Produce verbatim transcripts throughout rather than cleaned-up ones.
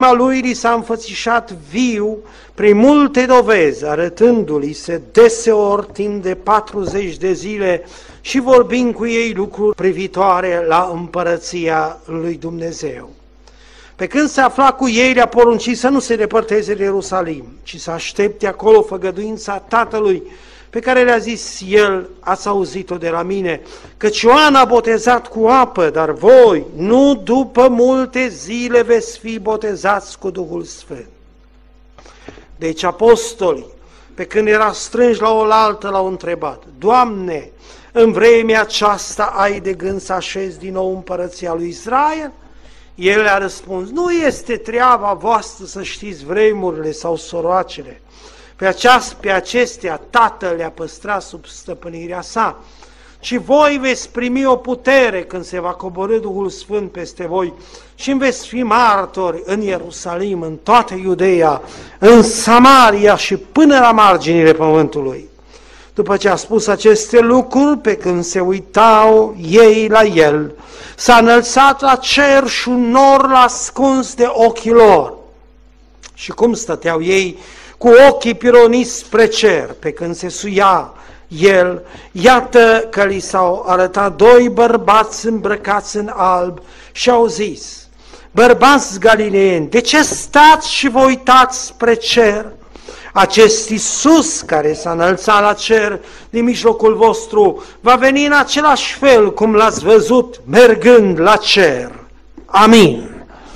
lui li s-a înfățișat viu prin multe dovezi, arătându-li se deseori timp de patruzeci de zile și vorbind cu ei lucruri privitoare la împărăția lui Dumnezeu. Pe când se afla cu ei, le-a poruncit să nu se depărteze de Ierusalim, ci să aștepte acolo făgăduința Tatălui, pe care le-a zis el: ați auzit-o de la mine, căci Ioan a botezat cu apă, dar voi, nu după multe zile, veți fi botezați cu Duhul Sfânt. Deci apostolii, pe când era strânși la oaltă, l-au întrebat: Doamne, în vremea aceasta ai de gând să așezi din nou împărăția lui Israel? El le-a răspuns: nu este treaba voastră să știți vremurile sau soroacele. Pe, aceast, pe acestea Tatăl le-a păstrat sub stăpânirea sa. Și voi veți primi o putere când se va coborî Duhul Sfânt peste voi și veți fi martori în Ierusalim, în toată Iudeea, în Samaria și până la marginile pământului. După ce a spus aceste lucruri, pe când se uitau ei la el, s-a înălțat la cer și un nor l-a ascuns de ochii lor. Și cum stăteau ei cu ochii pironiți spre cer, pe când se suia el, iată că li s-au arătat doi bărbați îmbrăcați în alb și au zis: bărbați galileeni, de ce stați și vă uitați spre cer? Acest Iisus care s-a înălțat la cer din mijlocul vostru va veni în același fel cum l-ați văzut mergând la cer. Amin.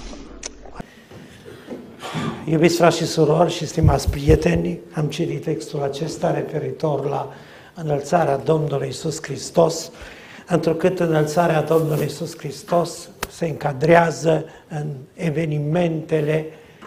Iubiți frați și surori și stimați prieteni, am citit textul acesta referitor la înălțarea Domnului Iisus Hristos, întrucât înălțarea Domnului Iisus Hristos se încadrează în evenimentele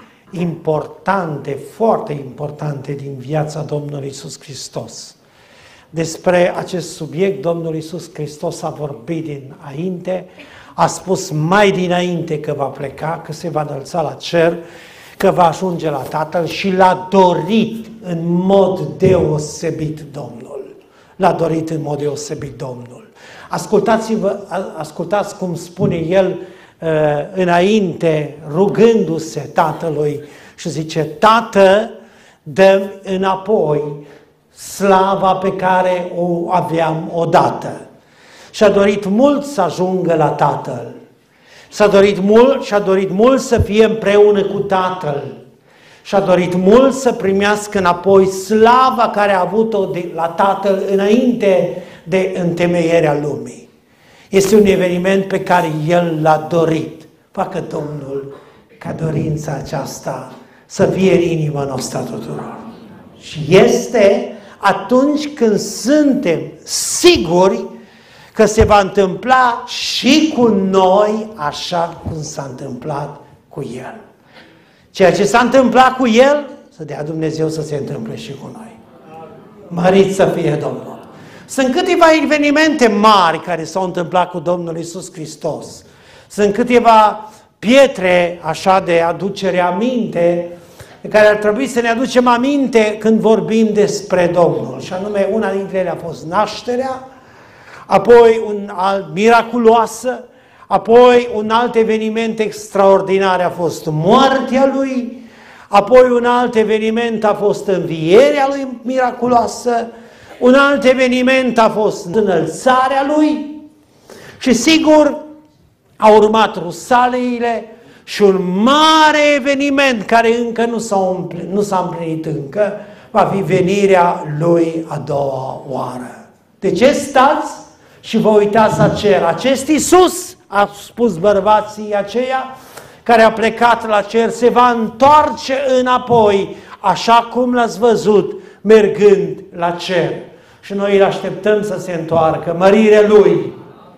importante, foarte importante din viața Domnului Iisus Hristos. Despre acest subiect Domnul Iisus Hristos a vorbit dinainte, a spus mai dinainte că va pleca, că se va înălța la cer, că va ajunge la Tatăl și l-a dorit în mod deosebit Domnul. L-a dorit în mod deosebit Domnul. Ascultați-vă, ascultați cum spune el uh, înainte, rugându-se Tatălui și zice: Tată, dă-mi înapoi slava pe care o aveam odată. Și-a dorit mult să ajungă la Tatăl. S-a dorit mult și a dorit mult să fie împreună cu Tatăl. Și-a dorit mult să primească înapoi slava care a avut-o de la Tatăl înainte de întemeierea lumii. Este un eveniment pe care El l-a dorit. Facă Domnul ca dorința aceasta să fie în inima noastră tuturor. Și este atunci când suntem siguri că se va întâmpla și cu noi așa cum s-a întâmplat cu El. Ceea ce s-a întâmplat cu El, să dea Dumnezeu să se întâmple și cu noi. Mărit să fie Domnul! Sunt câteva evenimente mari care s-au întâmplat cu Domnul Iisus Hristos. Sunt câteva pietre așa de aducere aminte, de care ar trebui să ne aducem aminte când vorbim despre Domnul. Și anume, una dintre ele a fost nașterea, apoi un alt miraculoasă, apoi un alt eveniment extraordinar a fost moartea Lui, apoi un alt eveniment a fost învierea Lui miraculoasă, un alt eveniment a fost înălțarea Lui și sigur au urmat rusaleile și un mare eveniment care încă nu s-a împlinit, nu s-a împlinit încă, va fi venirea Lui a doua oară. De ce stați și vă uitați la cer? Acest Iisus, a spus bărbații aceia, care a plecat la cer, se va întoarce înapoi, așa cum l-ați văzut, mergând la cer. Și noi îl așteptăm să se întoarcă, mărire Lui.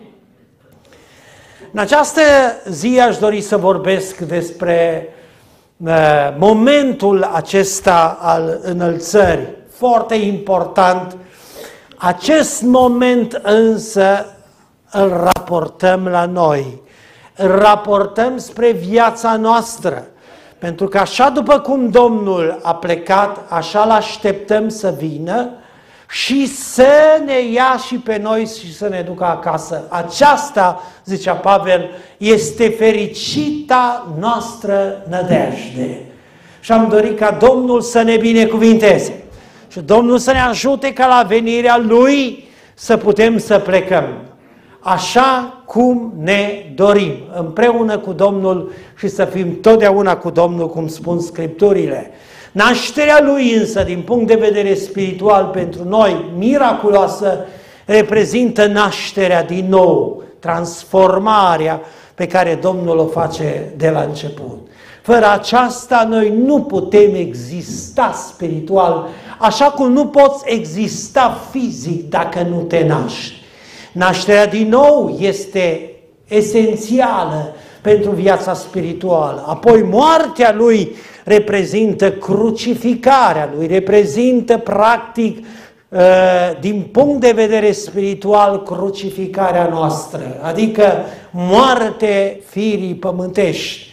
În această zi aș dori să vorbesc despre uh, momentul acesta al înălțării, foarte important. Acest moment însă îl raportăm la noi, îl raportăm spre viața noastră, pentru că așa după cum Domnul a plecat, așa l-așteptăm să vină și să ne ia și pe noi și să ne ducă acasă. Aceasta, zicea Pavel, este fericita noastră nădejde. Și am dorit ca Domnul să ne binecuvinteze și Domnul să ne ajute ca la venirea Lui să putem să plecăm așa cum ne dorim, împreună cu Domnul și să fim totdeauna cu Domnul, cum spun Scripturile. Nașterea Lui însă, din punct de vedere spiritual pentru noi, miraculoasă, reprezintă nașterea din nou, transformarea pe care Domnul o face de la început. Fără aceasta noi nu putem exista spiritual, așa cum nu poți exista fizic dacă nu te naști. Nașterea din nou este esențială pentru viața spirituală. Apoi moartea Lui reprezintă crucificarea Lui, reprezintă practic, din punct de vedere spiritual, crucificarea noastră, adică moarte firii pământești.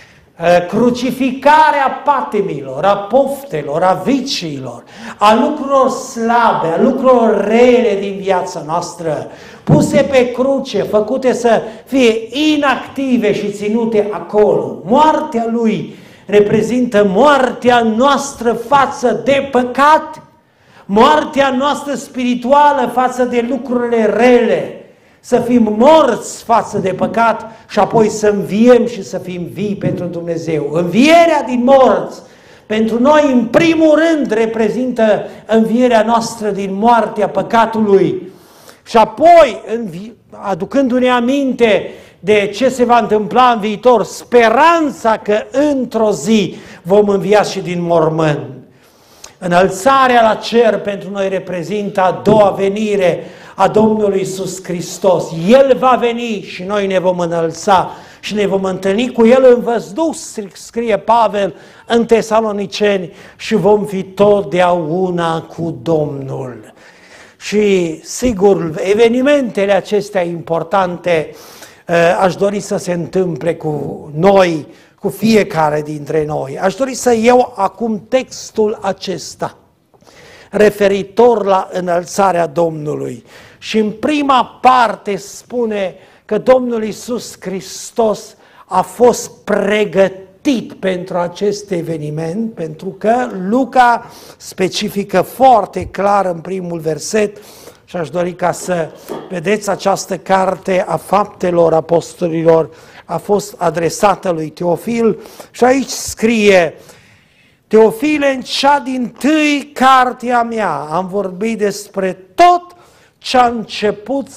Crucificarea patimilor, a poftelor, a viciilor, a lucrurilor slabe, a lucrurilor rele din viața noastră, puse pe cruce, făcute să fie inactive și ținute acolo. Moartea Lui reprezintă moartea noastră față de păcat, moartea noastră spirituală față de lucrurile rele, să fim morți față de păcat și apoi să înviem și să fim vii pentru Dumnezeu. Învierea din morți pentru noi, în primul rând, reprezintă învierea noastră din moartea păcatului și apoi, aducându-ne aminte de ce se va întâmpla în viitor, speranța că într-o zi vom învia și din mormânt. Înălțarea la cer pentru noi reprezintă a doua venire a Domnului Iisus Hristos. El va veni și noi ne vom înălța și ne vom întâlni cu El în văzduh, scrie Pavel în Tesaloniceni, și vom fi totdeauna cu Domnul. Și sigur, evenimentele acestea importante aș dori să se întâmple cu noi, cu fiecare dintre noi. Aș dori să iau acum textul acesta referitor la înălțarea Domnului. Și în prima parte spune că Domnul Iisus Hristos a fost pregătit pentru acest eveniment, pentru că Luca specifică foarte clar în primul verset, și aș dori ca să vedeți această carte a Faptelor Apostolilor, a fost adresată lui Teofil și aici scrie: Teofile, în cea dintâi carte a mea am vorbit despre tot ce a început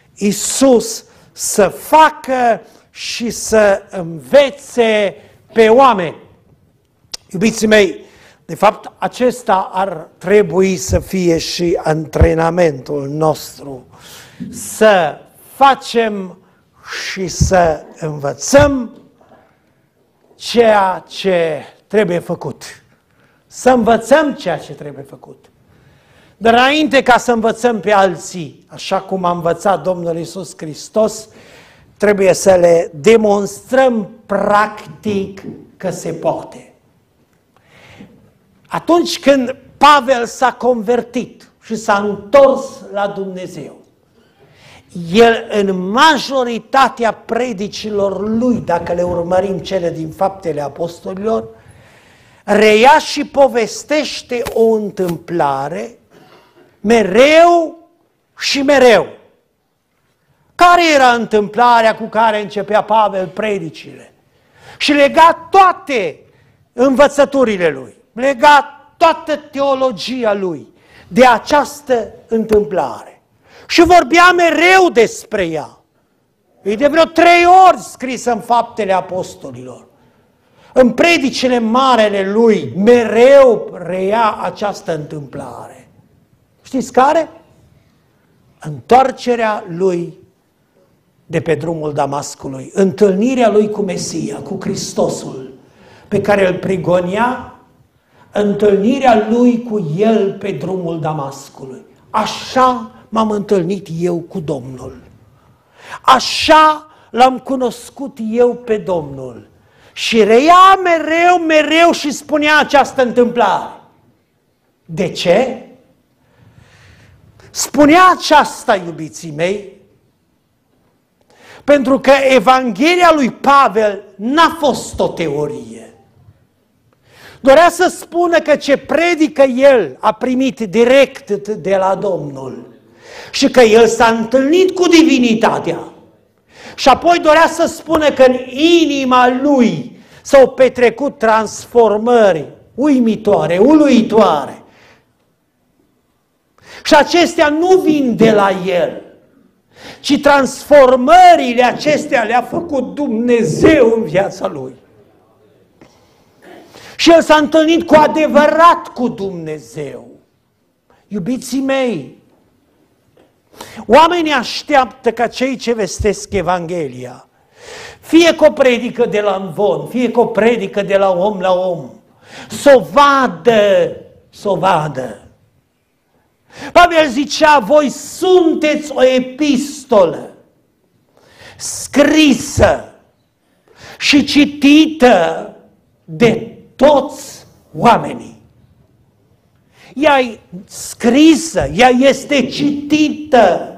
Iisus să facă și să învețe pe oameni. Iubiții mei, de fapt acesta ar trebui să fie și antrenamentul nostru, să facem și să învățăm ceea ce trebuie făcut. Să învățăm ceea ce trebuie făcut. Dar înainte ca să învățăm pe alții, așa cum a învățat Domnul Iisus Hristos, trebuie să le demonstrăm practic că se poate. Atunci când Pavel s-a convertit și s-a întors la Dumnezeu, el în majoritatea predicilor lui, dacă le urmărim cele din Faptele Apostolilor, reia și povestește o întâmplare mereu și mereu. Care era întâmplarea cu care începea Pavel predicile? Și lega toate învățăturile lui, lega toată teologia lui de această întâmplare. Și vorbea mereu despre ea. E de vreo trei ori scrisă în Faptele Apostolilor. În predicile marele lui mereu reia această întâmplare. Știți care? Întoarcerea lui de pe drumul Damascului, întâlnirea lui cu Mesia, cu Hristosul, pe care îl prigonea, întâlnirea lui cu el pe drumul Damascului. Așa m-am întâlnit eu cu Domnul. Așa l-am cunoscut eu pe Domnul. Și reia mereu, mereu și spunea această întâmplare. De ce? Spunea aceasta, iubiții mei, pentru că Evanghelia lui Pavel n-a fost o teorie. Dorea să spună că ce predică el a primit direct de la Domnul și că el s-a întâlnit cu divinitatea. Și apoi dorea să spună că în inima lui s-au petrecut transformări uimitoare, uluitoare. Și acestea nu vin de la el, ci transformările acestea le-a făcut Dumnezeu în viața lui. Și el s-a întâlnit cu adevărat cu Dumnezeu. Iubiții mei, oamenii așteaptă ca cei ce vestesc Evanghelia, fie că o predică de la învon, fie că o predică de la om la om, să o vadă, să o vadă. Pavel zicea, voi sunteți o epistolă scrisă și citită de toți oamenii. Ea e scrisă, ea este citită,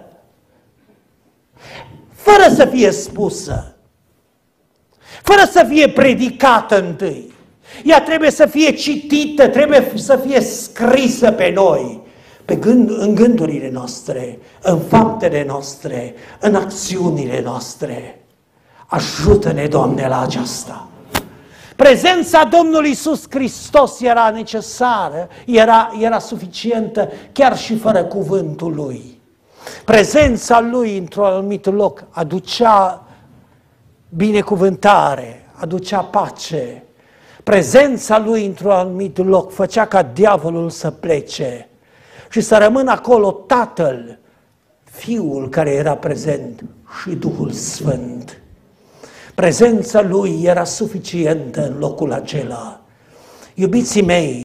fără să fie spusă, fără să fie predicată întâi. Ea trebuie să fie citită, trebuie să fie scrisă pe noi, pe gând, în gândurile noastre, în faptele noastre, în acțiunile noastre. Ajută-ne, Doamne, la aceasta. Prezența Domnului Iisus Hristos era necesară, era, era suficientă chiar și fără cuvântul Lui. Prezența Lui într-un anumit loc aducea binecuvântare, aducea pace. Prezența Lui într-un anumit loc făcea ca diavolul să plece și să rămână acolo Tatăl, Fiul care era prezent și Duhul Sfânt. Prezența Lui era suficientă în locul acela. Iubiții mei,